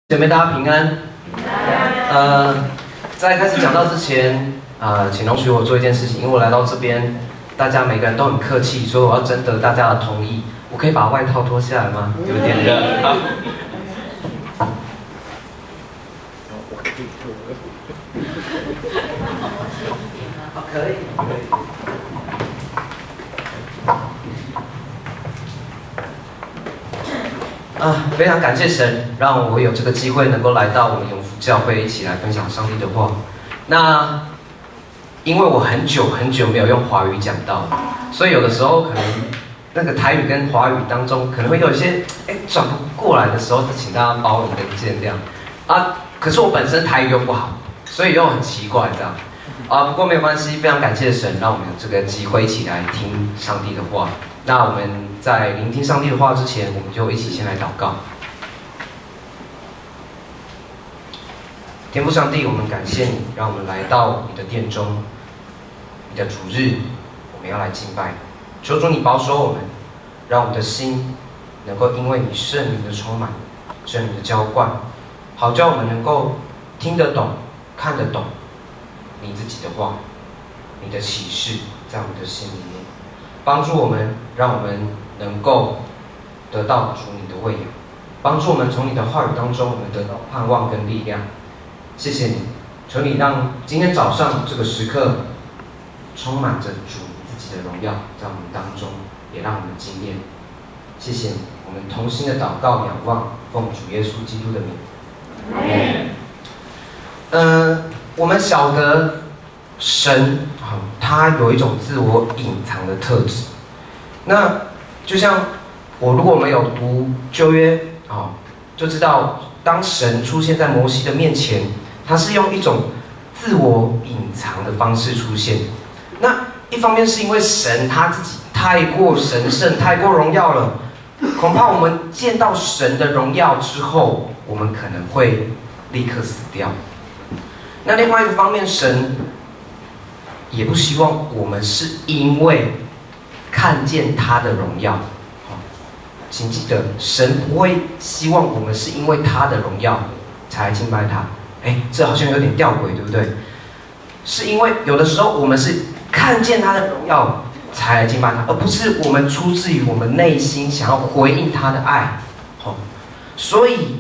姐妹大家平安。在开始讲道之前，请容许我做一件事情，因为我来到这边，大家每个人都很客气，所以我要征得大家的同意。我可以把外套脱下来吗？有点热。好， 我可以脱。 好，可以。非常感谢神，让我有这个机会能够来到我们永福教会，一起来分享上帝的话。那因为我很久没有用华语讲道，所以有的时候可能那个台语跟华语当中可能会有一些转不过来的时候，请大家包容跟见谅可是我本身台语又不好，所以又很奇怪这样不过没有关系，非常感谢神，让我们有这个机会一起来听上帝的话。那我们在聆听上帝的话之前，我们就一起先来祷告。天父上帝，我们感谢你，让我们来到你的殿中，你的主日，我们要来敬拜。求主你保守我们，让我们的心能够因为你圣灵的充满，圣灵的浇灌，好叫我们能够听得懂、看得懂你自己的话，你的启示在我们的心里面，帮助我们，让我们能够得到主你的喂养，帮助我们从你的话语当中，我们得到盼望跟力量。谢谢你，求你让今天早上这个时刻充满着主自己的荣耀在我们当中，也让我们经验。谢谢你，我们同心的祷告仰望，奉主耶稣基督的名。我们晓得神他有一种自我隐藏的特质。那就像如果我们有读旧约就知道当神出现在摩西的面前，他是用一种自我隐藏的方式出现。那一方面是因为神他自己太过神圣、太过荣耀了，恐怕我们见到神的荣耀之后，我们可能会立刻死掉。那另外一个方面，神也不希望我们是因为看见他的荣耀，请记得，神不会希望我们是因为他的荣耀才来敬拜他。这好像有点吊诡，对不对？是因为有的时候我们是看见他的荣耀才来敬拜他，而不是我们出自于我们内心想要回应他的爱。所以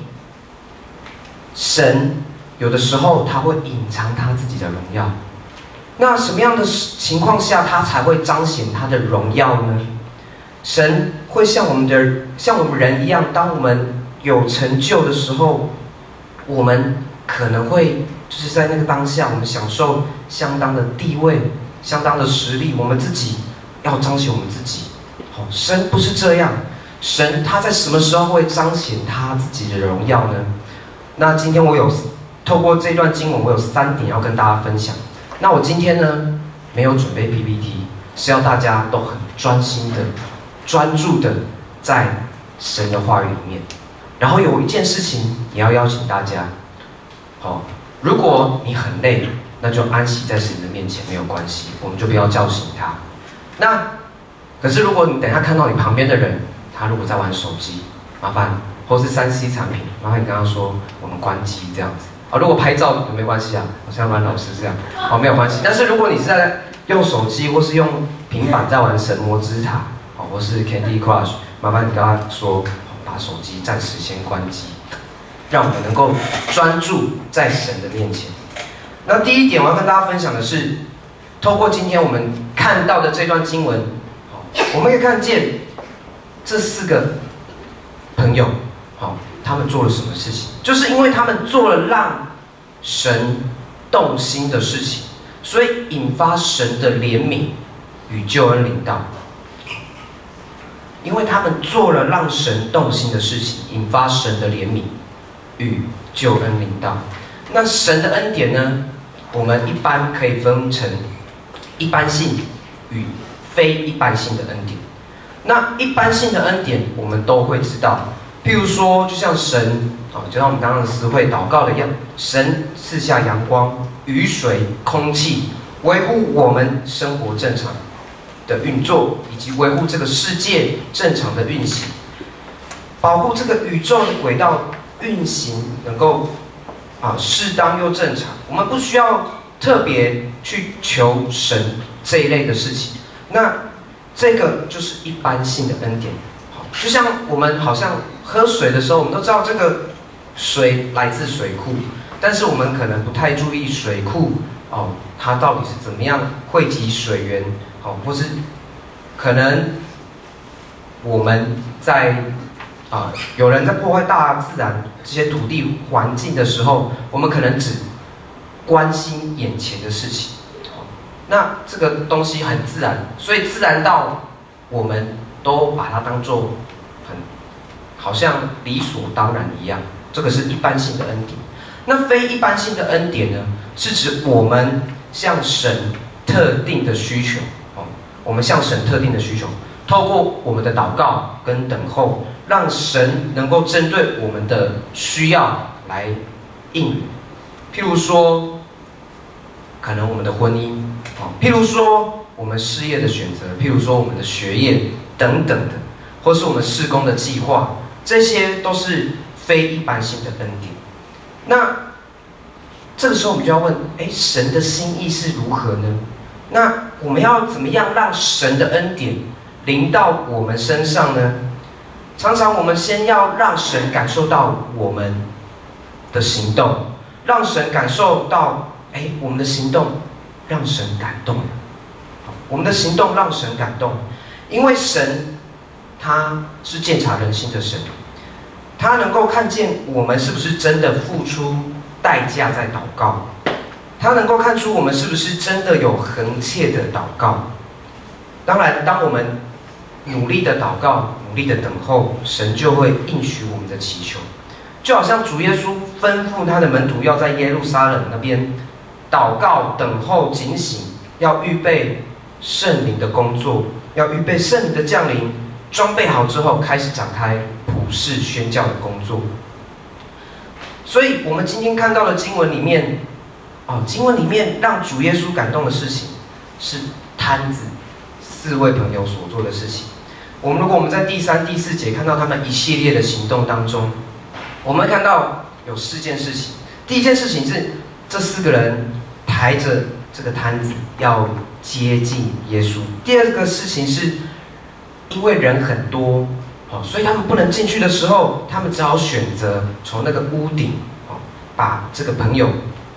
神有的时候他会隐藏他自己的荣耀。那什么样的情况下他才会彰显他的荣耀呢？神会像我们人一样，当我们有成就的时候，我们可能会就是在那个当下，我们享受相当的地位、相当的实力，我们自己要彰显我们自己。神不是这样，神他在什么时候会彰显他自己的荣耀呢？那今天我有透过这段经文，我有3点要跟大家分享。那我今天呢没有准备 PPT， 是要大家都很专心的、专注的在神的话语里面。然后有一件事情也要邀请大家，如果你很累，那就安息在神的面前，没有关系，我们就不要叫醒他。可是如果你等一下看到你旁边的人，他如果在玩手机，麻烦或是3C 产品，麻烦你跟他说我们关机这样子。如果拍照没关系我像阮老师这样没有关系。但是如果你是在用手机或是用平板在玩神魔之塔或是 Candy Crush， 麻烦你跟他说把手机暂时先关机，让我们能够专注在神的面前。那第一点我要跟大家分享的是，透过今天我们看到的这段经文，我们可以看见这4个朋友他们做了什么事情？就是因为他们做了让神动心的事情，所以引发神的怜悯与救恩临到。因为他们做了让神动心的事情，引发神的怜悯与救恩临到。那神的恩典呢？我们一般可以分成一般性与非一般性的恩典。那一般性的恩典，我们都会知道。譬如说，就像神就像我们刚刚的思会祷告的一样，神赐下阳光、雨水、空气，维护我们生活正常的运作，以及维护这个世界正常的运行，保护这个宇宙的轨道运行能够适当又正常，我们不需要特别去求神这一类的事情。那这个就是一般性的恩典。就像我们好像喝水的时候，我们都知道这个水来自水库，但是我们可能不太注意水库它到底是怎么样汇集水源，或是可能我们在有人在破坏大自然这些土地环境的时候，我们可能只关心眼前的事情。那这个东西很自然，所以自然到我们都把它当作好像理所当然一样。这个是一般性的恩典。那非一般性的恩典呢，是指我们向神特定的需求，我们向神特定的需求，透过我们的祷告跟等候，让神能够针对我们的需要来应允。譬如说，可能我们的婚姻，譬如说我们事业的选择，譬如说我们的学业等等的，或是我们事工的计划，这些都是非一般性的恩典。那这个时候我们就要问：神的心意是如何呢？那我们要怎么样让神的恩典临到我们身上呢？常常我们先要让神感受到我们的行动，让神感受到，我们的行动让神感动了。我们的行动让神感动，因为神他是鉴察人心的神，他能够看见我们是不是真的付出代价在祷告，他能够看出我们是不是真的有恒切的祷告。当然，当我们努力的祷告，努力的等候，神就会应许我们的祈求。就好像主耶稣吩咐他的门徒要在耶路撒冷那边祷告、等候、警醒，要预备圣灵的工作，要预备圣灵的降临，装备好之后开始展开普世宣教的工作。所以我们今天看到的经文里面，经文里面让主耶稣感动的事情是摊子4位朋友所做的事情。如果我们在第3、第4节看到他们一系列的行动当中，我们会看到有4件事情。第一件事情是这4个人抬着这个摊子要接近耶稣。第二个事情是因为人很多，所以他们不能进去的时候，他们只好选择从那个屋顶，把这个朋友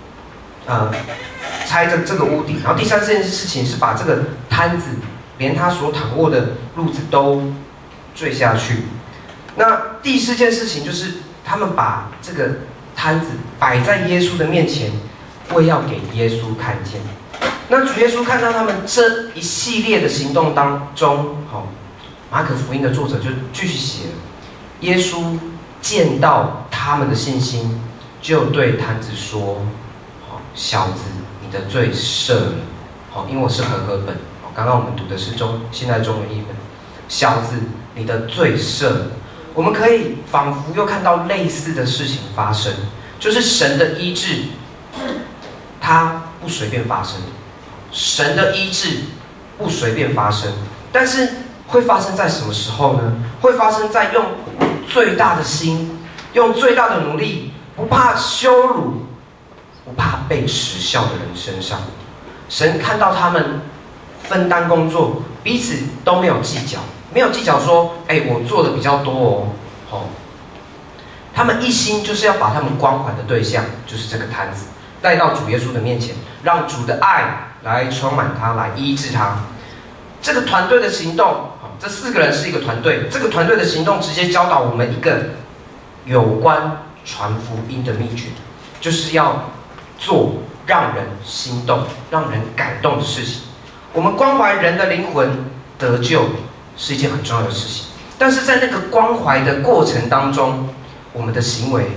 拆着这个屋顶。然后第3件事情是把这个摊子连他所躺卧的褥子都坠下去。那第4件事情就是他们把这个摊子摆在耶稣的面前，为要给耶稣看见。那主耶稣看到他们这一系列的行动当中，马可福音的作者就继续写了，耶稣见到他们的信心，就对摊子说：“小子，你的罪赦了。”因为我是和合本，刚刚我们读的是现代中文译本。小子，你的罪赦了。我们可以仿佛又看到类似的事情发生，就是神的医治，它不随便发生。神的医治不随便发生，但是会发生在什么时候呢？会发生在用最大的心，用最大的努力，不怕羞辱，不怕被耻笑的人身上。神看到他们分担工作，彼此都没有计较，没有计较说，我做的比较多哦。他们一心就是要把他们关怀的对象，就是这个摊子，带到主耶稣的面前，让主的爱来充满他，来医治他。这个团队的行动，这4个人是一个团队。这个团队的行动直接教导我们一个有关传福音的秘诀，就是要做让人心动、让人感动的事情。我们关怀人的灵魂得救是一件很重要的事情，但是在那个关怀的过程当中，我们的行为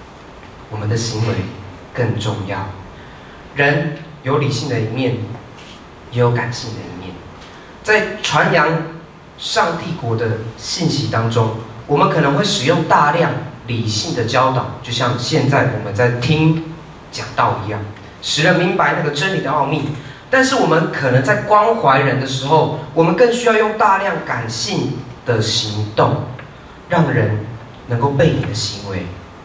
更重要。人有理性的一面，也有感性的一面。在传扬上帝国的信息当中，我们可能会使用大量理性的教导，就像现在我们在听讲道一样，使人明白那个真理的奥秘。但是我们可能在关怀人的时候，我们更需要用大量感性的行动，让人能够被你的行为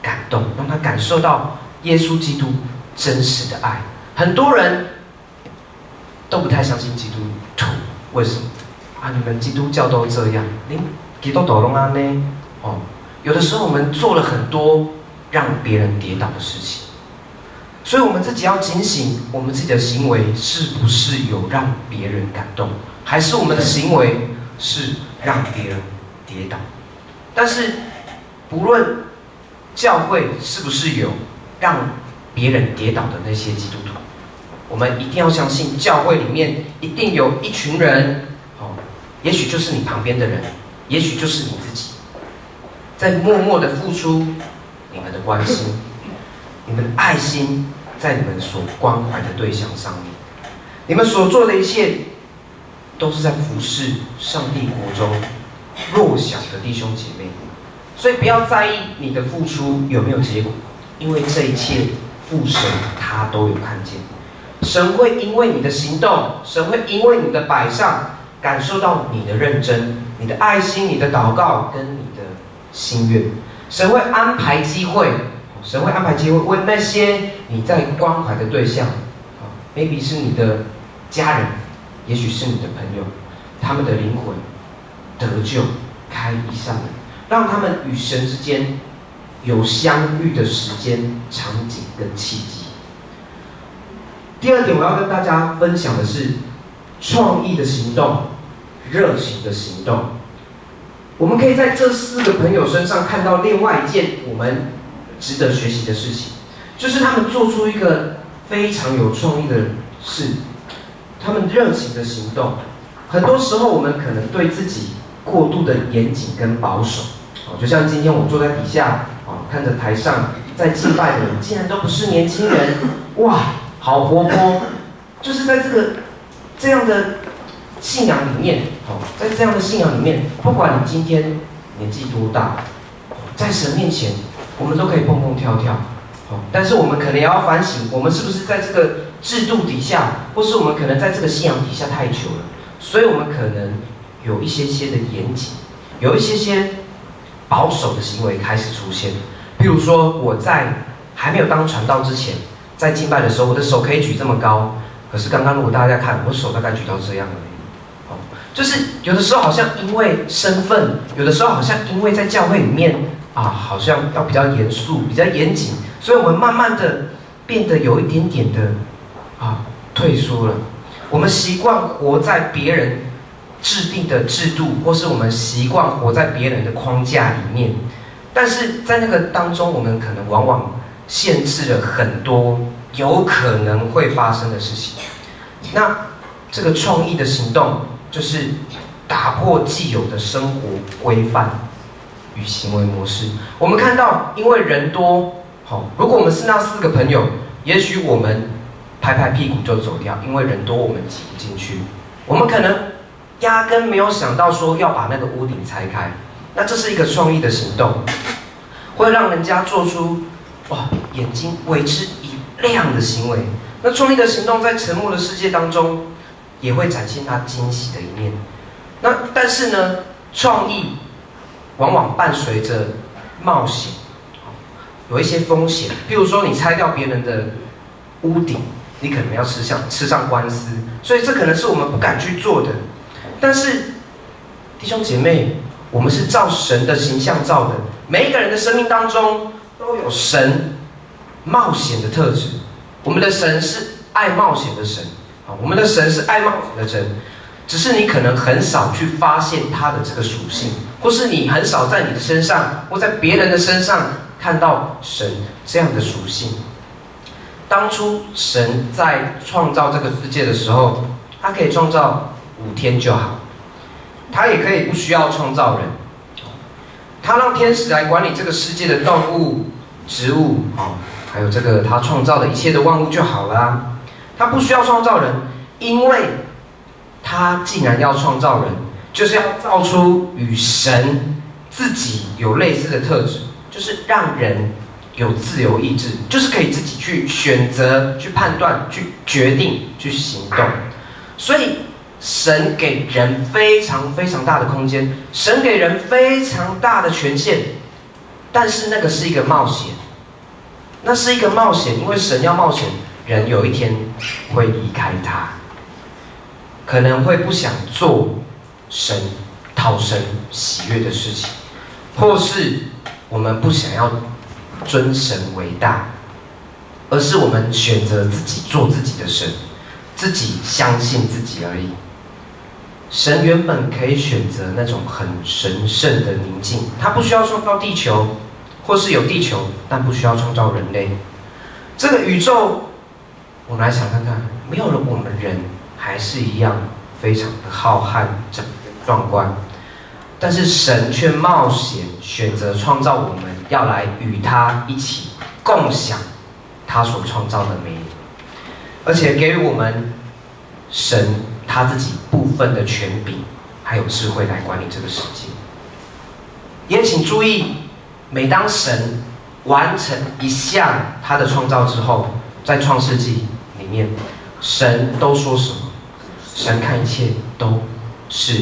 感动，让他感受到耶稣基督真实的爱。很多人都不太相信基督徒，为什么？你们基督教都这样，您基督徒拢安呢？有的时候我们做了很多让别人跌倒的事情，所以我们自己要警醒，我们自己的行为是不是有让别人感动，还是我们的行为是让别人跌倒？但是不论教会是不是有让别人跌倒的那些基督徒，我们一定要相信，教会里面一定有一群人，也许就是你旁边的人，也许就是你自己，在默默的付出你们的关心，你们的爱心，在你们所关怀的对象上面，你们所做的一切，都是在服侍上帝国中弱小的弟兄姐妹。所以不要在意你的付出有没有结果，因为这一切父神他都有看见。神会因为你的行动，神会因为你的摆上，感受到你的认真、你的爱心、你的祷告跟你的心愿。神会安排机会，神会安排机会为那些你在关怀的对象，maybe 是你的家人，也许是你的朋友，他们的灵魂得救，开一扇门，让他们与神之间有相遇的时间、场景跟契机。第二点，我要跟大家分享的是创意的行动、热情的行动。我们可以在这4个朋友身上看到另外一件我们值得学习的事情，就是他们做出一个非常有创意的事，他们热情的行动。很多时候，我们可能对自己过度的严谨跟保守，就像今天我坐在底下，看着台上在敬拜的人，竟然都不是年轻人，哇！好活泼，就是在这样的信仰里面，在这样的信仰里面，不管你今天年纪多大，在神面前，我们都可以蹦蹦跳跳。但是我们可能也要反省，我们是不是在这个制度底下，或是我们可能在这个信仰底下太久了，所以我们可能有一些的严谨，有一些保守的行为开始出现。譬如说，我在还没有当传道之前，在敬拜的时候，我的手可以举这么高，可是刚刚如果大家看，我手大概举到这样而已。就是有的时候好像因为身份，有的时候好像因为在教会里面好像要比较严肃、比较严谨，所以我们慢慢的变得有一点点的退缩了。我们习惯活在别人制定的制度，或是我们习惯活在别人的框架里面，但是在那个当中，我们可能往往限制了很多有可能会发生的事情。那这个创意的行动，就是打破既有的生活规范与行为模式。我们看到，因为人多，如果我们是那4个朋友，也许我们拍拍屁股就走掉，因为人多我们挤不进去。我们可能压根没有想到说要把那个屋顶拆开。那这是一个创意的行动，会让人家做出眼睛为之一亮的行为。那创意的行动在沉默的世界当中，也会展现它惊喜的一面。但是呢，创意往往伴随着冒险，有一些风险。譬如说，你拆掉别人的屋顶，你可能要吃上官司，所以这可能是我们不敢去做的。但是弟兄姐妹，我们是照神的形象造的，每一个人的生命当中都有神冒险的特质。我们的神是爱冒险的神，我们的神是爱冒险的神，只是你可能很少去发现他的这个属性，或是你很少在你的身上或在别人的身上看到神这样的属性。当初神在创造这个世界的时候，他可以创造5天就好，他也可以不需要创造人，他让天使来管理这个世界的动物、植物，还有这个他创造的一切的万物就好了。他不需要创造人，因为他既然要创造人，就是要造出与神自己有类似的特质，就是让人有自由意志，就是可以自己去选择、去判断、去决定、去行动。所以神给人非常非常大的空间，神给人非常大的权限， 但是那个是一个冒险，那是一个冒险，因为神要冒险，人有一天会离开他，可能会不想做讨神喜悦的事情，或是我们不想要尊神为大，而是我们选择自己做自己的神，自己相信自己而已。神原本可以选择那种很神圣的宁静，他不需要创造地球，或是有地球，但不需要创造人类。这个宇宙，我们来想看看，没有了我们人，还是一样非常的浩瀚、壮观。但是神却冒险选择创造我们，要来与他一起共享他所创造的美丽，而且给予我们神他自己部分的权柄，还有智慧来管理这个世界。也请注意，每当神完成一项他的创造之后，在创世纪里面，神都说什么？神看一切都是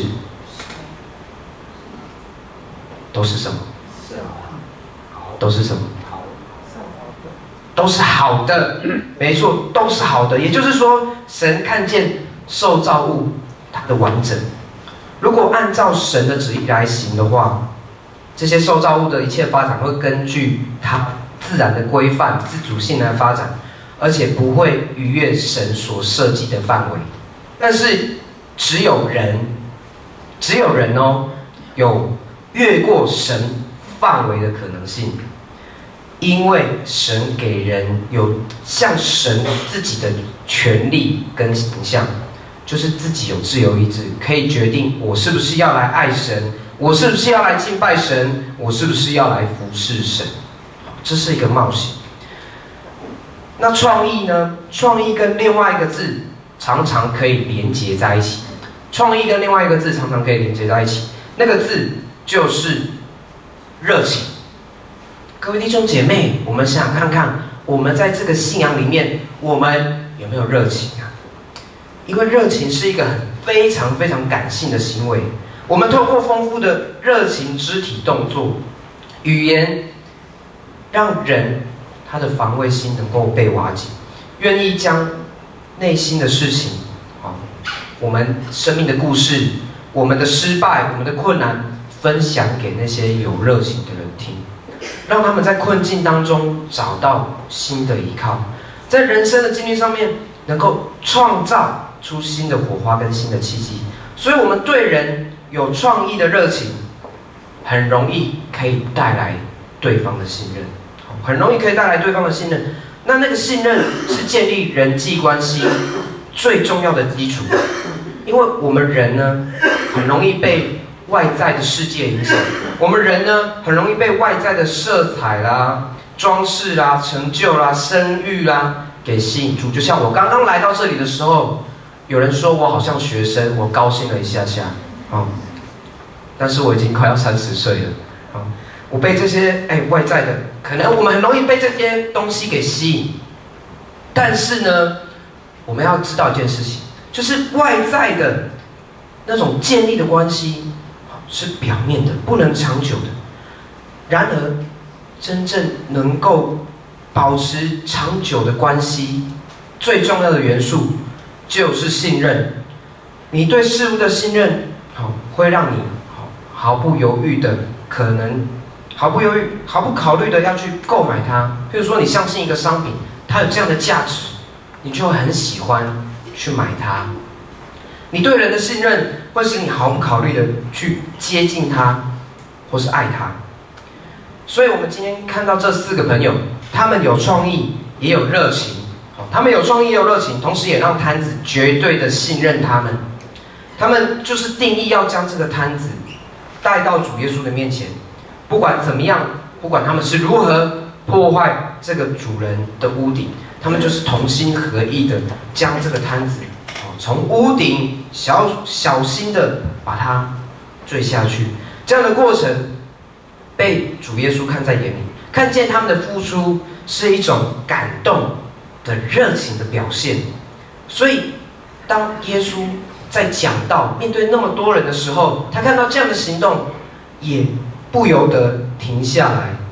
什么？都是什么？都是好的，没错，都是好的。也就是说，神看见受造物它的完整。如果按照神的旨意来行的话，这些受造物的一切发展会根据它自然的规范、自主性来发展，而且不会逾越神所设计的范围。但是只有人哦，有越过神范围的可能性，因为神给人有像神自己的权利跟形象，就是自己有自由意志，可以决定我是不是要来爱神，我是不是要来敬拜神，我是不是要来服侍神。这是一个冒险。那创意呢？创意跟另外一个字常常可以连结在一起。创意跟另外一个字常常可以连结在一起，那个字就是热情。各位弟兄姐妹，我们想看看，我们在这个信仰里面，我们有没有热情啊？因为热情是一个非常非常感性的行为。我们透过丰富的热情肢体动作、语言，让人他的防卫心能够被瓦解，愿意将内心的事情，我们生命的故事、我们的失败、我们的困难，分享给那些有热情的人听，让他们在困境当中找到新的依靠，在人生的经历上面能够创造出新的火花跟新的契机。所以我们对人有创意的热情，很容易可以带来对方的信任，很容易可以带来对方的信任。那个信任是建立人际关系最重要的基础，因为我们人呢，很容易被外在的世界影响。我们人呢，很容易被外在的色彩啦、装饰啦、成就啦、声誉啦给吸引住。就像我刚刚来到这里的时候，有人说我好像学生，我高兴了一下下，但是我已经快要30岁了，我被这些外在的，可能我们很容易被这些东西给吸引。但是呢，我们要知道一件事情，就是外在的那种建立的关系是表面的，不能长久的。然而，真正能够保持长久的关系，最重要的元素就是信任。你对事物的信任，会让你毫不犹豫的，可能毫不犹豫、毫不考虑的要去购买它。譬如说，你相信一个商品，它有这样的价值，你就会很喜欢去买它。你对人的信任会使你毫不考虑的去接近他，或是爱他。所以我们今天看到这4个朋友，他们有创意，也有热情。他们有创意，也有热情，同时也让摊子绝对的信任他们。他们就是定义要将这个摊子带到主耶稣的面前，不管怎么样，不管他们是如何破坏这个主人的屋顶，他们就是同心合意的将这个摊子从屋顶小心的把它坠下去。这样的过程被主耶稣看在眼里，看见他们的付出是一种感动的热情的表现。所以当耶稣在讲道面对那么多人的时候，他看到这样的行动，也不由得停下来，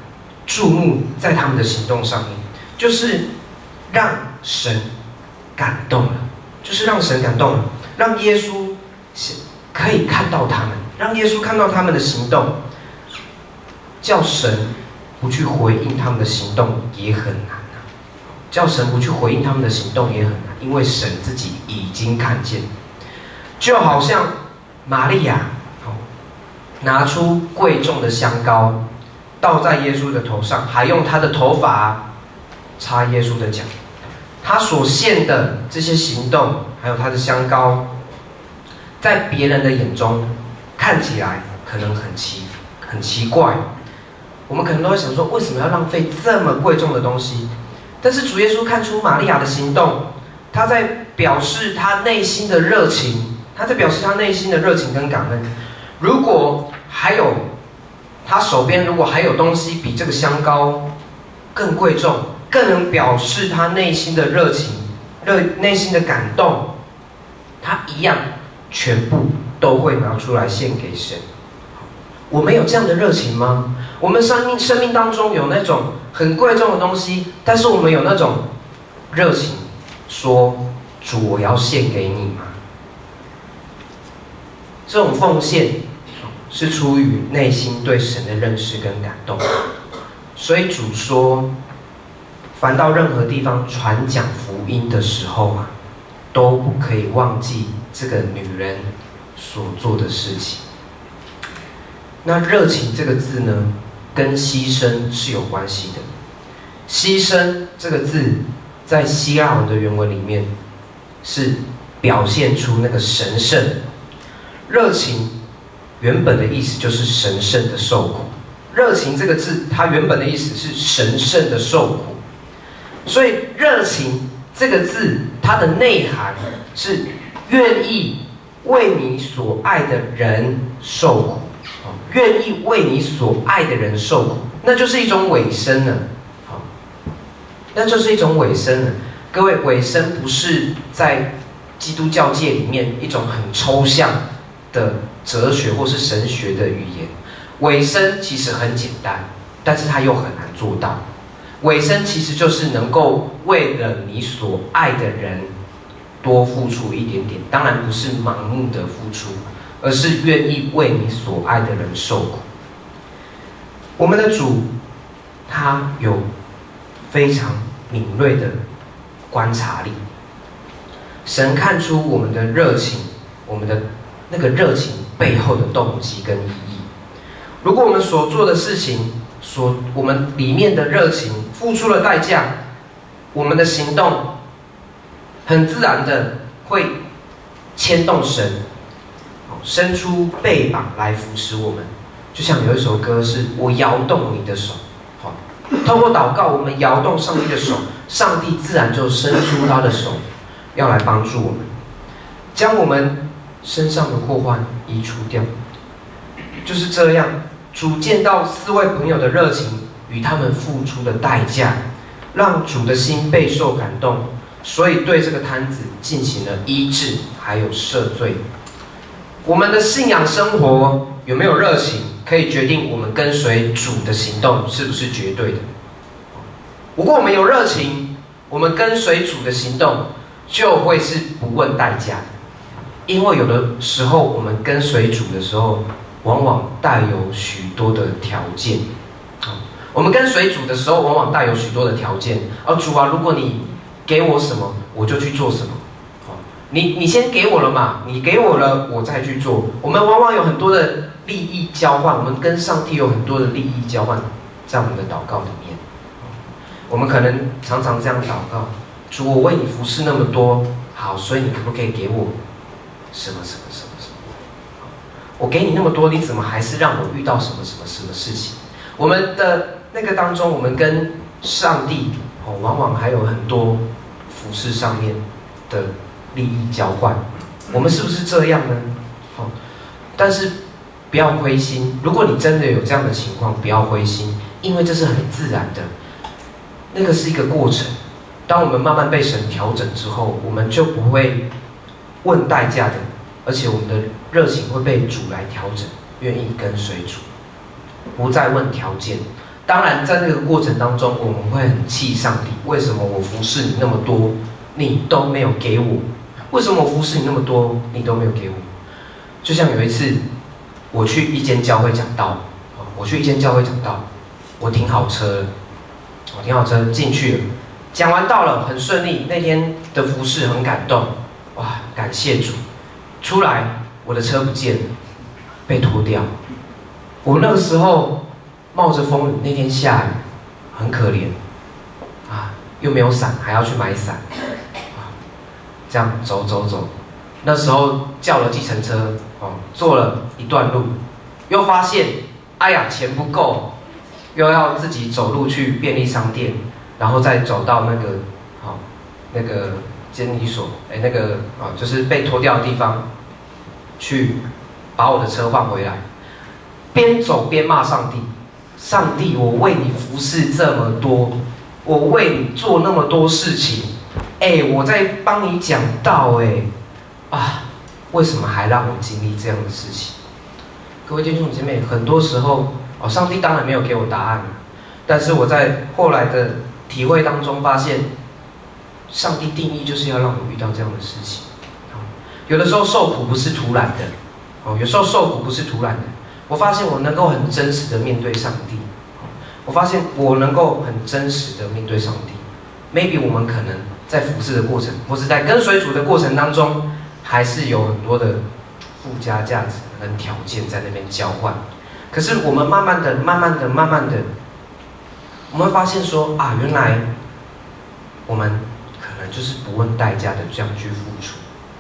注目在他们的行动上面，就是让神感动了，就是让神感动了，让耶稣可以看到他们，让耶稣看到他们的行动，叫神不去回应他们的行动也很难啊，叫神不去回应他们的行动也很难，因为神自己已经看见，就好像玛利亚拿出贵重的香膏倒在耶稣的头上，还用他的头发擦耶稣的脚。他所献的这些行动，还有他的香膏，在别人的眼中看起来可能很奇怪。我们可能都会想说，为什么要浪费这么贵重的东西？但是主耶稣看出玛利亚的行动，他在表示他内心的热情，跟感恩。如果还有他手边如果还有东西比这个香膏更贵重，更能表示他内心的热情、内心的感动，他一样全部都会拿出来献给神。我们有这样的热情吗？我们生命当中有那种很贵重的东西，但是我们有那种热情，说主，我要献给你吗？这种奉献是出于内心对神的认识跟感动。所以主说，凡到任何地方传讲福音的时候啊，都不可以忘记这个女人所做的事情。那热情这个字呢，跟牺牲是有关系的。牺牲这个字在希腊文的原文里面是表现出那个神圣。热情原本的意思就是神圣的受苦。热情这个字它原本的意思是神圣的受苦，所以热情这个字它的内涵是愿意为你所爱的人受苦，愿意为你所爱的人受苦，那就是一种委身了。那就是一种委身了。各位，委身不是在基督教界里面一种很抽象的哲学或是神学的语言。委身其实很简单，但是它又很难做到。委身其实就是能够为了你所爱的人多付出一点点，当然不是盲目的付出，而是愿意为你所爱的人受苦。我们的主，他有非常敏锐的观察力。神看出我们的热情，我们的那个热情背后的动机跟意义。如果我们所做的事情，我们里面的热情付出了代价，我们的行动很自然的会牵动神，伸出臂膀来扶持我们。就像有一首歌是“我摇动你的手”，透过祷告，我们摇动上帝的手，上帝自然就伸出他的手，要来帮助我们，将我们身上的祸患移除掉。就是这样，主见到4位朋友的热情与他们付出的代价，让主的心备受感动，所以对这个摊子进行了医治，还有赦罪。我们的信仰生活有没有热情，可以决定我们跟随主的行动是不是绝对的。如果我们有热情，我们跟随主的行动就会是不问代价的。因为有的时候我们跟随主的时候，往往带有许多的条件。我们跟随主的时候，往往带有许多的条件。主啊，如果你给我什么，我就去做什么。你先给我了嘛，你给我了，我再去做。我们往往有很多的利益交换，我们跟上帝有很多的利益交换，在我们的祷告里面。我们可能常常这样祷告：主，我为你服侍那么多，好，所以你可不可以给我什么？我给你那么多，你怎么还是让我遇到什么事情？我们的那个当中，我们跟上帝往往还有很多服事上面的利益交换。我们是不是这样呢？但是不要灰心，如果你真的有这样的情况，不要灰心，因为这是很自然的，那个是一个过程。当我们慢慢被神调整之后，我们就不会问代价的，而且我们的热情会被主来调整，愿意跟随主，不再问条件。 当然，在这个过程当中，我们会很气上帝，为什么我服侍你那么多，你都没有给我？为什么我服侍你那么多，你都没有给我？就像有一次，我去一间教会讲道，我停好车进去了，讲完道了，很顺利。那天的服侍很感动，哇，感谢主。出来，我的车不见了，被拖掉。我那个时候冒着风雨，那天下雨，很可怜啊，又没有伞，还要去买伞，这样走。那时候叫了计程车，坐了一段路，又发现，哎呀，钱不够，又要自己走路去便利商店，然后再走到那个监理所，就是被拖掉的地方，去把我的车换回来。边走边骂上帝，上帝，我为你服侍这么多，我为你做那么多事情，我在帮你讲道，为什么还让我经历这样的事情？各位弟兄姐妹，很多时候，上帝当然没有给我答案，但是我在后来的体会当中发现，上帝定义就是要让我遇到这样的事情。有的时候受苦不是突然的，我发现我能够很真实的面对上帝，maybe 我们可能在服侍的过程，或是在跟随主的过程当中，还是有很多的附加价值跟条件在那边交换。可是我们慢慢的，我们发现说原来我们可能就是不问代价的这样去付出。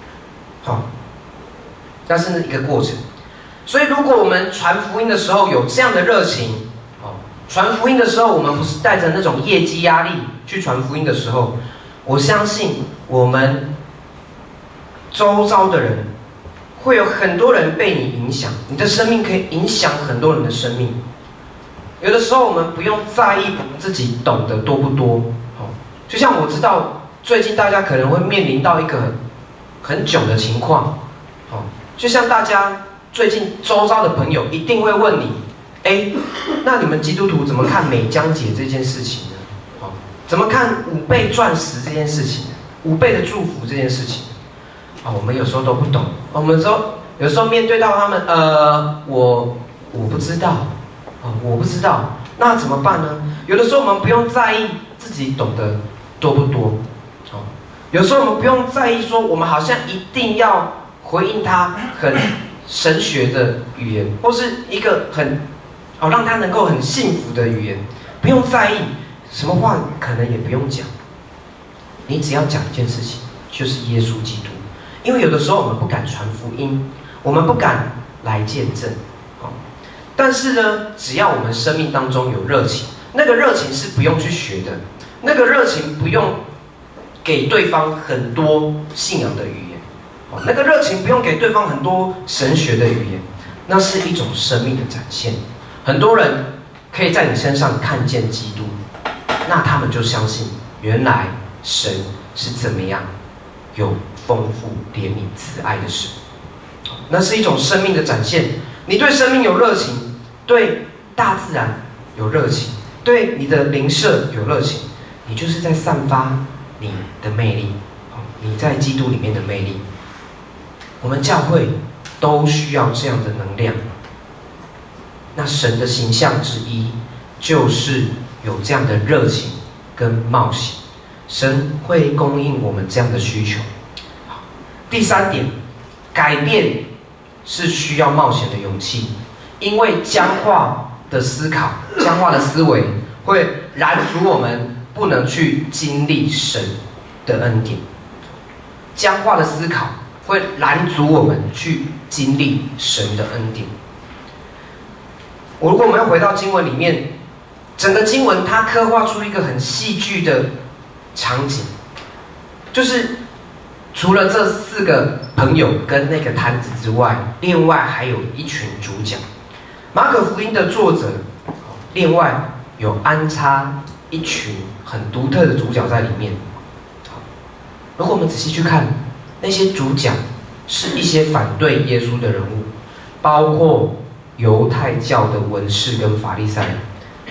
那是一个过程。所以，如果我们传福音的时候有这样的热情，传福音的时候，我们不是带着那种业绩压力去传福音的时候，我相信我们周遭的人会有很多人被你影响，你的生命可以影响很多人的生命。有的时候，我们不用在意自己懂得多不多，就像我知道最近大家可能会面临到一个很囧的情况，就像大家最近周遭的朋友一定会问你，那你们基督徒怎么看美江节这件事情呢？怎么看5倍钻石这件事情？5倍的祝福这件事情？我们有时候都不懂，我们有时候面对到他们，我不知道，我不知道，那怎么办呢？有的时候我们不用在意自己懂得多不多，有时候我们不用在意说我们好像一定要回应他很神学的语言，或是一个让他能够很幸福的语言，不用在意，什么话可能也不用讲，你只要讲一件事情，就是耶稣基督。因为有的时候我们不敢传福音，我们不敢来见证，但是呢，只要我们生命当中有热情，那个热情是不用去学的，那个热情不用给对方很多信仰的语言，那个热情不用给对方很多神学的语言，那是一种生命的展现。很多人可以在你身上看见基督，那他们就相信原来神是怎么样有丰富怜悯慈爱的神。那是一种生命的展现。你对生命有热情，对大自然有热情，对你的灵舍有热情，你就是在散发你的魅力，你在基督里面的魅力。我们教会都需要这样的能量。那神的形象之一就是有这样的热情跟冒险，神会供应我们这样的需求。第3点，改变是需要冒险的勇气，因为僵化的思考、僵化的思维会拦阻我们不能去经历神的恩典。僵化的思考会拦阻我们去经历神的恩典。如果我们要回到经文里面，整个经文它刻画出一个很戏剧的场景，就是除了这4个朋友跟那个摊子之外，另外还有一群主角。马可福音的作者另外有安插一群很独特的主角在里面。如果我们仔细去看，那些主角是一些反对耶稣的人物，包括犹太教的文士跟法利赛人，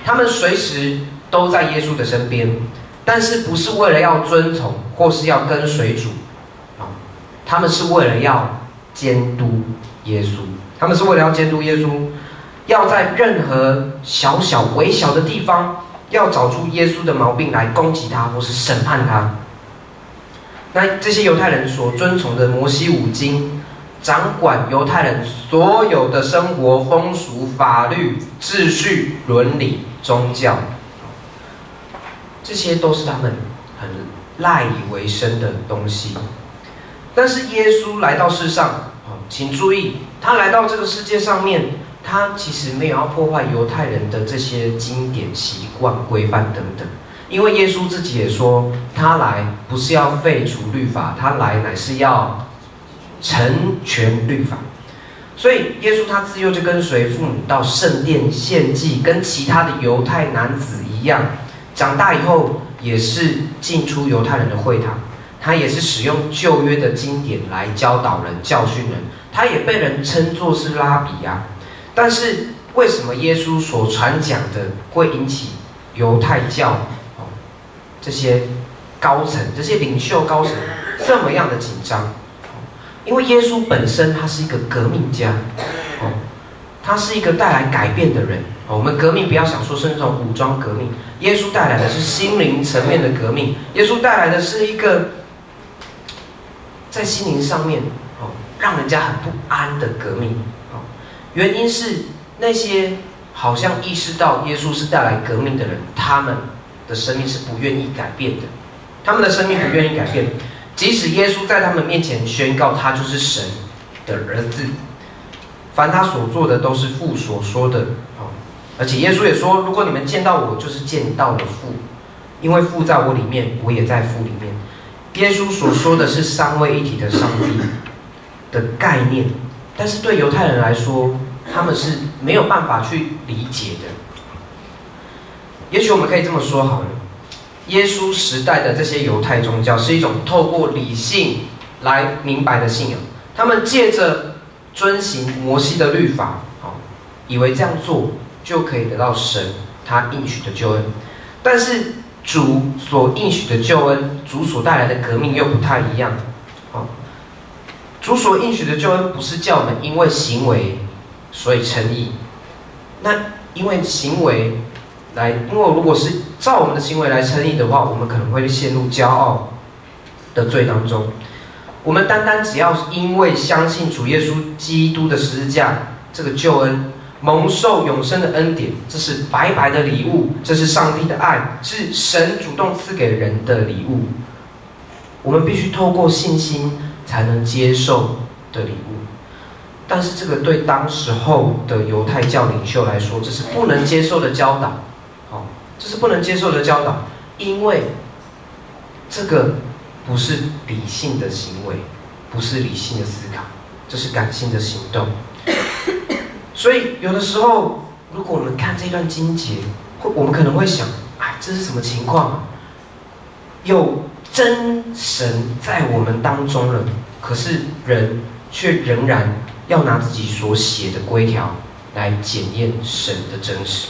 他们随时都在耶稣的身边，但是不是为了要遵从或是要跟随主，他们是为了要监督耶稣，他们是为了要监督耶稣，要在任何小小微小的地方，要找出耶稣的毛病来攻击他或是审判他。那这些犹太人所遵从的摩西五经，掌管犹太人所有的生活风俗、法律、秩序、伦理、宗教，这些都是他们很赖以为生的东西。但是耶稣来到世上，请注意，他来到这个世界上面，他其实没有要破坏犹太人的这些经典、习惯、规范等等。因为耶稣自己也说，他来不是要废除律法，他来乃是要成全律法。所以耶稣他自幼就跟随父母到圣殿献祭，跟其他的犹太男子一样。长大以后也是进出犹太人的会堂，他也是使用旧约的经典来教导人、教训人，他也被人称作是拉比啊。但是为什么耶稣所传讲的会引起犹太教这些高层、这些领袖高层这么样的紧张？因为耶稣本身他是一个革命家，他是一个带来改变的人。我们革命不要想说是那种武装革命，耶稣带来的是心灵层面的革命，耶稣带来的是一个在心灵上面让人家很不安的革命。原因是那些好像意识到耶稣是带来革命的人，他们的生命是不愿意改变的，他们的生命不愿意改变，即使耶稣在他们面前宣告他就是神的儿子，凡他所做的都是父所说的。而且耶稣也说，如果你们见到我，就是见到了父，因为父在我里面，我也在父里面。耶稣所说的是三位一体的上帝的概念，但是对犹太人来说，他们是没有办法去理解的。也许我们可以这么说好了，耶稣时代的这些犹太宗教是一种透过理性来明白的信仰，他们借着遵行摩西的律法，以为这样做就可以得到神他应许的救恩。但是主所应许的救恩，主所带来的革命又不太一样。主所应许的救恩不是叫我们因为行为所以称义，那因为行为因为如果是照我们的行为来称义的话，我们可能会陷入骄傲的罪当中。我们单单只要因为相信主耶稣基督的十字架这个救恩，蒙受永生的恩典，这是白白的礼物，这是上帝的爱，是神主动赐给人的礼物。我们必须透过信心才能接受的礼物。但是这个对当时候的犹太教领袖来说，这是不能接受的教导。这是不能接受的教导，因为这个不是理性的行为，不是理性的思考，这是感性的行动。所以有的时候，如果我们看这段经节，我们可能会想，这是什么情况啊？有真神在我们当中了，可是人却仍然要拿自己所写的规条来检验神的真实。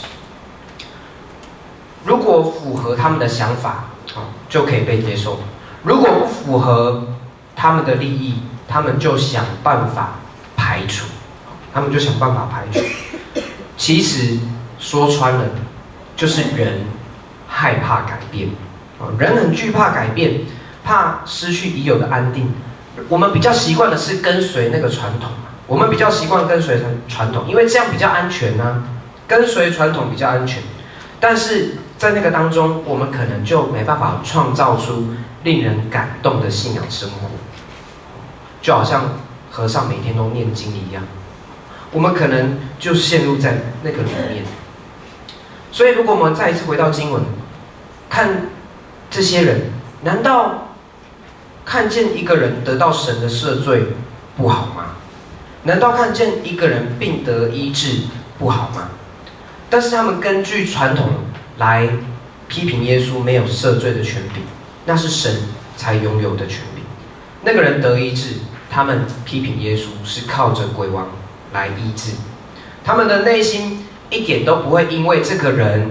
如果符合他们的想法，就可以被接受；如果不符合他们的利益，他们就想办法排除。其实说穿了，就是人害怕改变，人很惧怕改变，怕失去已有的安定。我们比较习惯的是跟随那个传统，我们比较习惯跟随传统，因为这样比较安全啊，跟随传统比较安全。但是在那个当中，我们可能就没办法创造出令人感动的信仰生活，就好像和尚每天都念经一样，我们可能就陷入在那个里面。所以，如果我们再一次回到经文，看这些人，难道看见一个人得到神的赦罪不好吗？难道看见一个人病得医治不好吗？但是他们根据传统来批评耶稣没有赦罪的权柄，那是神才拥有的权柄。那个人得医治，他们批评耶稣是靠着鬼王来医治，他们的内心一点都不会因为这个人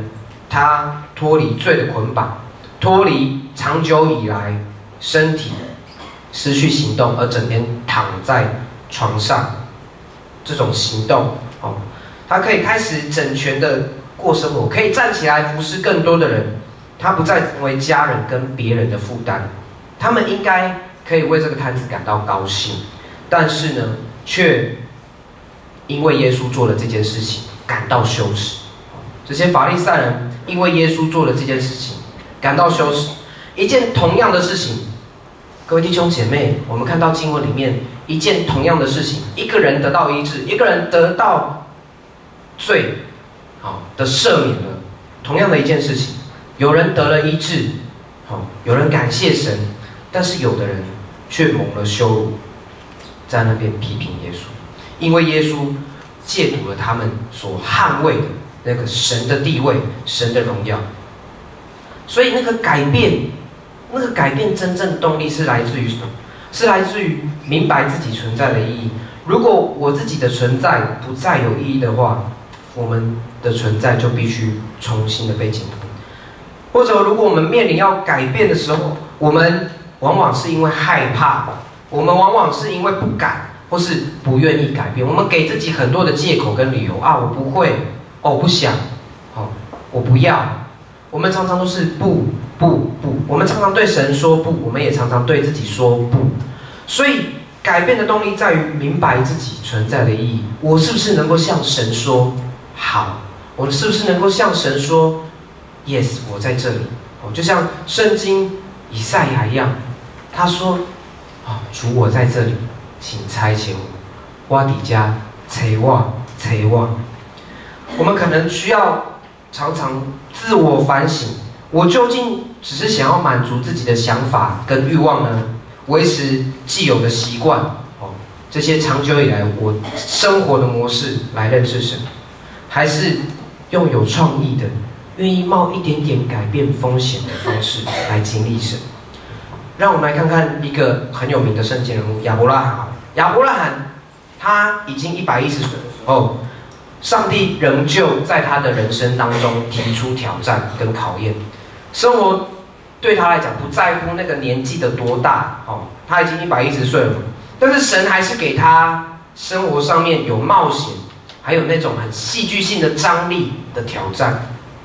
他脱离罪的捆绑，脱离长久以来身体失去行动而整天躺在床上这种行动，他可以开始整全的过生活，可以站起来服侍更多的人，他不再成为家人跟别人的负担，他们应该可以为这个摊子感到高兴，但是呢，却因为耶稣做了这件事情感到羞耻。这些法利赛人因为耶稣做了这件事情感到羞耻。一件同样的事情，各位弟兄姐妹，我们看到经文里面一件同样的事情，一个人得到医治，一个人得到罪的赦免了，同样的一件事情，有人得了医治，有人感谢神，但是有的人却蒙了羞辱，在那边批评耶稣，因为耶稣亵渎了他们所捍卫的那个神的地位、神的荣耀。所以那个改变真正的动力是来自于什么？是来自于明白自己存在的意义。如果我自己的存在不再有意义的话，我们的存在就必须重新的被检讨。或者如果我们面临要改变的时候，我们往往是因为害怕，我们往往是因为不敢或是不愿意改变，我们给自己很多的借口跟理由啊，我不会，我不想，我不要。我们常常都是不，我们常常对神说不，我们也常常对自己说不。所以改变的动力在于明白自己存在的意义。我是不是能够向神说好？我是不是能够向神说 yes， 我在这里？就像圣经以赛亚一样，他说主，我在这里，请差遣我，我在家，找我。我们可能需要常常自我反省，我究竟只是想要满足自己的想法跟欲望呢？维持既有的习惯，这些长久以来我生活的模式来认识神，还是用有创意的、愿意冒一点点改变风险的方式来经历神？让我们来看看一个很有名的圣经人物亚伯拉罕。亚伯拉罕他已经110岁的时候，上帝仍旧在他的人生当中提出挑战跟考验。生活对他来讲不在乎那个年纪的多大，他已经110岁了，但是神还是给他生活上面有冒险，还有那种很戏剧性的张力的挑战。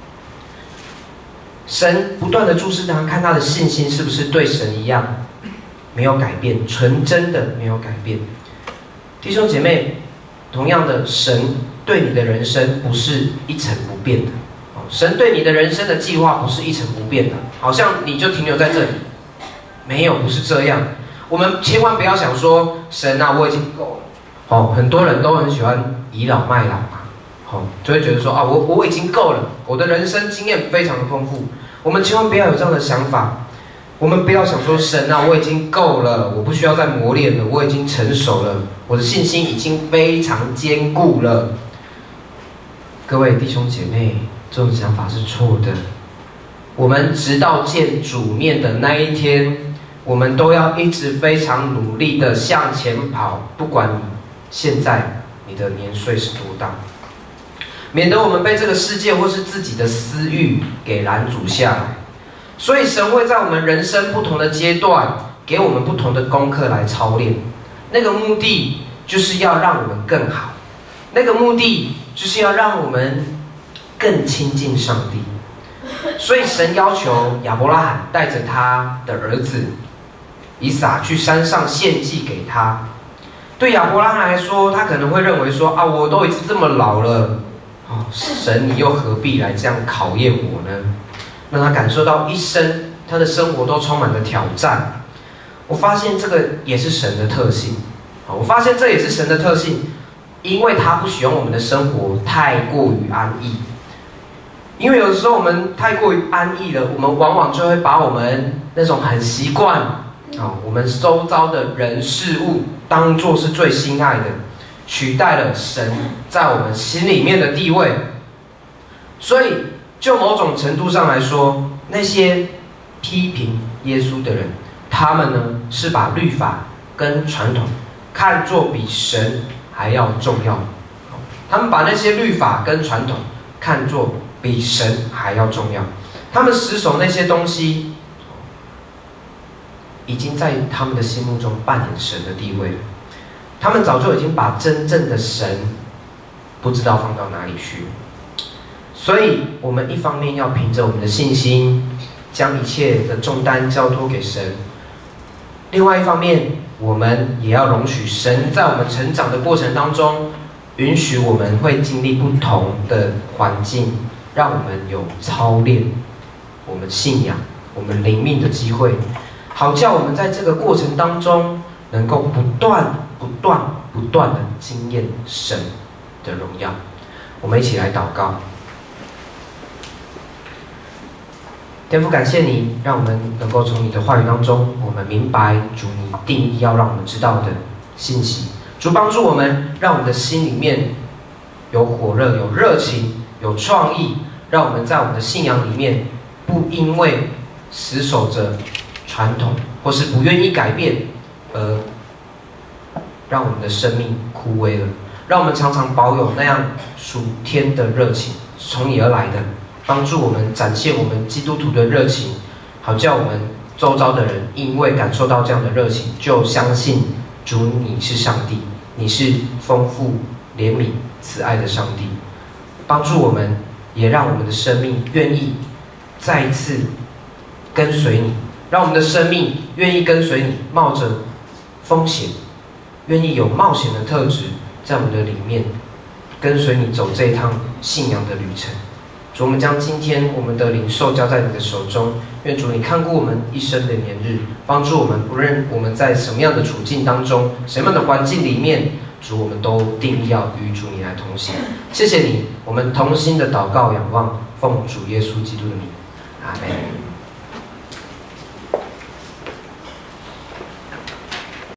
神不断的注视他，看他的信心是不是对神一样没有改变，纯真的没有改变。弟兄姐妹，同样的，神对你的人生不是一成不变的，神对你的人生的计划不是一成不变的，好像你就停留在这里，没有，不是这样。我们千万不要想说，神啊，我已经够了。很多人都很喜欢倚老卖老嘛，就会觉得说啊，我已经够了，我的人生经验非常的丰富。我们千万不要有这样的想法，我们不要想说，神啊，我已经够了，我不需要再磨练了，我已经成熟了，我的信心已经非常坚固了。各位弟兄姐妹，这种想法是错的。我们直到见主面的那一天，我们都要一直非常努力的向前跑，不管你现在你的年岁是多大，免得我们被这个世界或是自己的私欲给拦阻下来。所以神会在我们人生不同的阶段，给我们不同的功课来操练。那个目的就是要让我们更好，那个目的就是要让我们更亲近上帝。所以神要求亚伯拉罕带着他的儿子以撒去山上献祭给他。对亚伯拉罕来说，他可能会认为说啊，我都已经这么老了，神你又何必来这样考验我呢？让他感受到一生他的生活都充满了挑战。我发现这个也是神的特性，我发现这也是神的特性，因为他不喜欢我们的生活太过于安逸。因为有的时候我们太过于安逸了，我们往往就会把我们那种很习惯我们周遭的人事物当作是最心爱的，取代了神在我们心里面的地位。所以就某种程度上来说，那些批评耶稣的人，他们呢是把律法跟传统看作比神还要重要。他们把那些律法跟传统看作比神还要重要。他们死守那些东西，已经在他们的心目中扮演神的地位了。他们早就已经把真正的神不知道放到哪里去了。所以，我们一方面要凭着我们的信心，将一切的重担交托给神；另外一方面，我们也要容许神在我们成长的过程当中，允许我们会经历不同的环境，让我们有操练我们信仰、我们灵命的机会，好叫我们在这个过程当中，能够不断的经验神的荣耀。我们一起来祷告。天父，感谢你，让我们能够从你的话语当中，我们明白主你定义要让我们知道的信息。主帮助我们，让我们的心里面有火热、有热情、有创意，让我们在我们的信仰里面，不因为死守着传统或是不愿意改变，而让我们的生命枯萎了。让我们常常保有那样属天的热情，从你而来的。帮助我们展现我们基督徒的热情，好叫我们周遭的人因为感受到这样的热情，就相信主你是上帝，你是丰富怜悯慈爱的上帝。帮助我们，也让我们的生命愿意再一次跟随你，让我们的生命愿意跟随你，冒着风险，愿意有冒险的特质在我们的里面，跟随你走这一趟信仰的旅程。主，我们将今天我们的领受交在你的手中，愿主你看顾我们一生的年日，帮助我们，不论我们在什么样的处境当中，什么样的环境里面，主我们都定义要与主你来同行。谢谢你，我们同心的祷告仰望，奉主耶稣基督的名，阿门。